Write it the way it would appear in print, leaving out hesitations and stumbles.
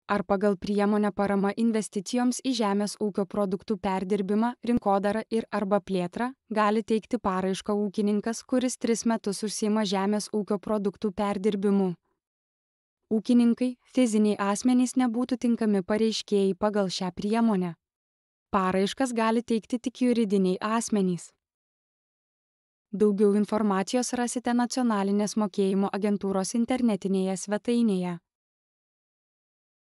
ar pagal priemonę parama investicijoms į žemės ūkio produktų perdirbimą, rinkodarą ir arba plėtrą gali teikti paraišką ūkininkas, kuris 3 metus užsiima žemės ūkio produktų perdirbimu. Ūkininkai, fiziniai asmenys nebūtų tinkami pareiškėjai pagal šią priemonę. Paraiškas gali teikti tik juridiniai asmenys. Daugiau informacijos rasite Nacionalinės mokėjimo agentūros internetinėje svetainėje.